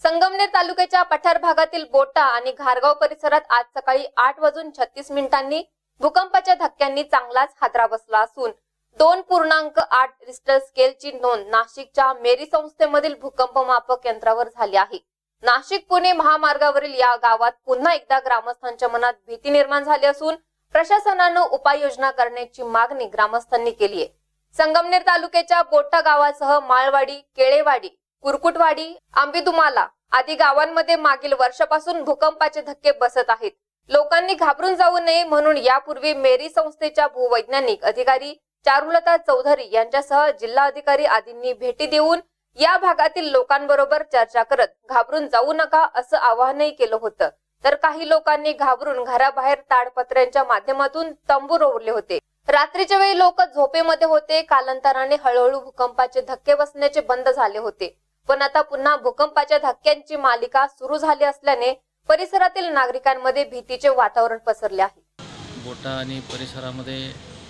संगमनेर तालुक्याच्या पठार भागातील बोटा आणि घारगाव परिसरात आज सकाळी 8:36 भूकंपाच्या धक्क्यांनी चांगलाच हादरा बसला असून 2.8 रिश्टर स्केलची नोंद नाशिकच्या मेरी संस्थेमधील भूकंपमापक यंत्रावर झाली आहे। नाशिक पुणे महामार्गावरील या गावात पुन्हा एकदा ग्रामस्थांच्या मनात भीती निर्माण झाली असून प्रशासनाने उपाययोजना करण्याची मागणी ग्रामस्थांनी केली आहे। संगमनेर तालुक्याच्या बोटा गावासह माळवाडी, केळेवाडी, कुरकुटवाडी, आंबेदुमाला आदी गावांमध्ये मागील वर्षापासून भूकंपाचे धक्के बसत आहेत। लोकांनी घाबरून जाऊ नये म्हणून यापूर्वी मेरी संस्थेच्या भूवैज्ञानिक अधिकारी चारुलता चौधरी यांच्यासह जिल्हा अधिकारी आदींनी भेटी देऊन या भागातील लोकांबरोबर चर्चा करत घाबरून जाऊ नका असं आवाहनही केलं होतं। तर काही लोकांनी घाबरून घराबाहेर ताडपत्र्यांच्या माध्यमातून तंबू रोवले होते। रात्रीच्या वेळी लोक झोपेमध्ये होते। कालांतराने हळूहळू भूकंपाचे धक्के बसण्याचे बंद झाले होते, पण आता पुन्हा भूकंपाच्या धक्क्यांची मालिका सुरू झाली असल्याने परिसरातील नागरिकांमध्ये भीतीचे वातावरण पसरले आहे। बोटा आणि परिसरामध्ये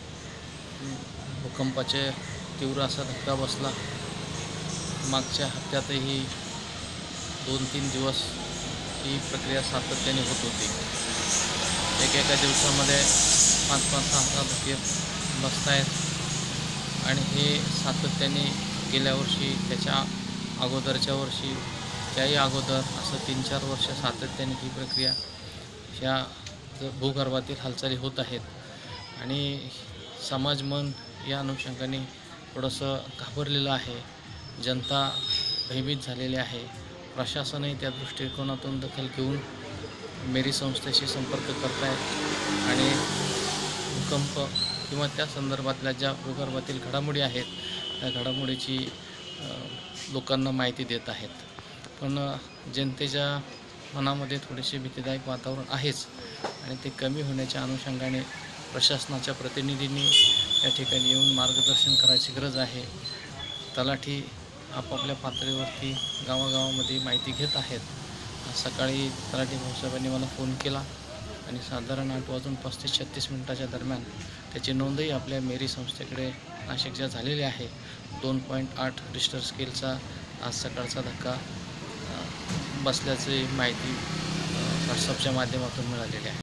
भूकंपाचे तीव्र असा धक्का बसला। मागच्या हप्त्यातही 2-3 दिवस ही प्रक्रिया सातत्याने होत होती। एका दिवसामध्ये 5-6 धक्के बसत आहेत आणि हे सातत्याने गेल्या वर्षी, त्याच्या अगोदरच्या वर्षी, त्याही अगोदर असं 3-4 वर्ष सातत्याने ही प्रक्रिया ह्या भूगर्भातील हालचाली होत आहेत आणि समाज मन या अनुषंगाने थोडंसं घाबरलेलं आहे। जनता भयभीत झालेली आहे। प्रशासनही त्या दृष्टिकोनातून दखल घेऊन मेरी संस्थेशी संपर्क करत आहेत आणि भूकंप किंवा त्या संदर्भातल्या ज्या भूगर्भातील घडामोडी आहेत त्या घडामोडीची लोकांना माहिती देत आहेत। पण जनतेच्या मनामध्ये थोडेसे भीतीदायक वातावरण आहेच आणि ते कमी होण्याच्या अनुषंगाने प्रशासनाच्या प्रतिनिधींनी या ठिकाणी येऊन मार्गदर्शन करायची गरज आहे। तलाठी आपापल्या पातळीवरती गावागावामध्ये माहिती घेत आहेत। सकाळी तलाठी भाऊसाहेबांनी मला फोन केला आणि साधारण 8:35-36 दरम्यान त्याची नोंदही आपल्या मेरी संस्थेकडे नाशिकच्या झालेली आहे। 2.8 रिश्टर स्केलचा आज सकाळचा धक्का बसल्याची माहिती व्हॉट्सअपच्या माध्यमातून मिळालेली आहे।